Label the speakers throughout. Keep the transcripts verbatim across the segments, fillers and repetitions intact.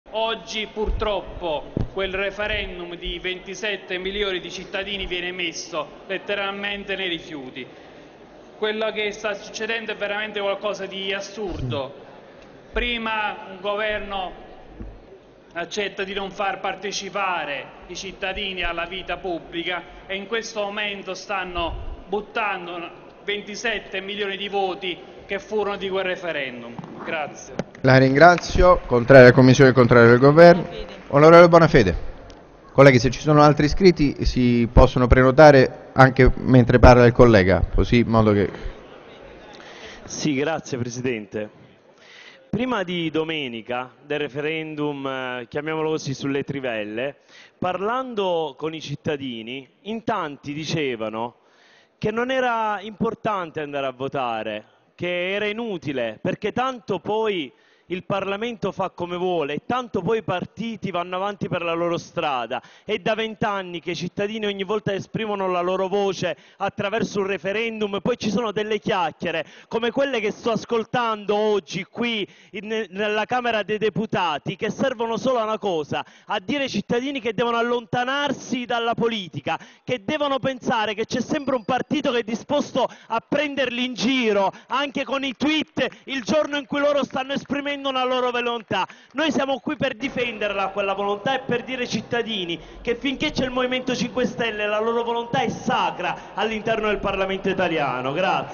Speaker 1: Oggi purtroppo quel referendum di ventisette milioni di cittadini viene messo letteralmente nei rifiuti. Quello che sta succedendo è veramente qualcosa di assurdo. Prima un governo accetta di non far partecipare i cittadini alla vita pubblica e in questo momento stanno buttando ventisette milioni di voti che furono di quel referendum. Grazie.
Speaker 2: La ringrazio. Contrario alla Commissione, contrario al Governo. Onorevole Bonafede. Colleghi, se ci sono altri iscritti si possono prenotare anche mentre parla il collega, così in modo che...
Speaker 3: Sì, grazie Presidente. Prima di domenica, del referendum, eh, chiamiamolo così, sulle trivelle, parlando con i cittadini, in tanti dicevano che non era importante andare a votare, che era inutile, perché tanto poi il Parlamento fa come vuole e tanto poi i partiti vanno avanti per la loro strada. È da vent'anni che i cittadini ogni volta esprimono la loro voce attraverso un referendum e poi ci sono delle chiacchiere come quelle che sto ascoltando oggi qui in, nella Camera dei Deputati, che servono solo a una cosa: a dire ai cittadini che devono allontanarsi dalla politica, che devono pensare che c'è sempre un partito che è disposto a prenderli in giro anche con i tweet il giorno in cui loro stanno esprimendo una loro volontà. Noi siamo qui per difenderla quella volontà e per dire ai cittadini che finché c'è il Movimento cinque Stelle la loro volontà è sacra all'interno del Parlamento italiano. Grazie.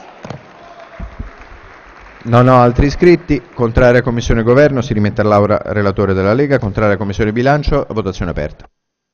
Speaker 2: Non ho altri iscritti. Contraria Commissione Governo, si rimette all'Aula relatore della Lega. Contraria Commissione Bilancio, votazione aperta.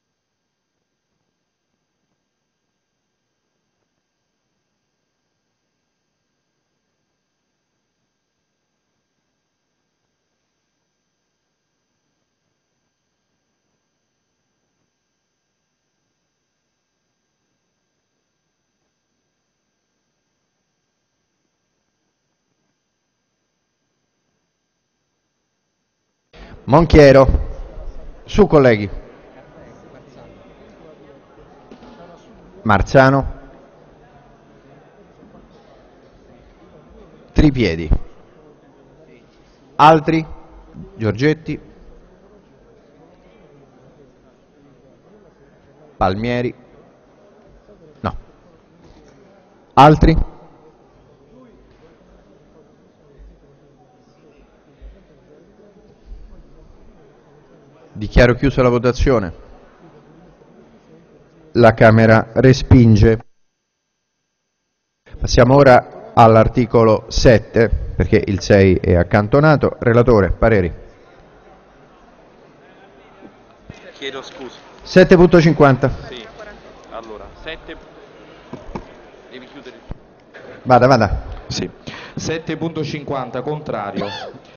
Speaker 2: Monchiero. Su, colleghi. Marzano. Tripiedi. Altri? Giorgetti. Palmieri. No. Altri? Dichiaro chiusa la votazione. La Camera respinge. Passiamo ora all'articolo sette, perché il sei è accantonato. Relatore, pareri.
Speaker 4: Chiedo scusa.
Speaker 2: sette punto cinquanta.
Speaker 4: Sì. Allora, sette. Devi chiudere.
Speaker 2: Vada, vada.
Speaker 5: Sì. sette punto cinquanta contrario.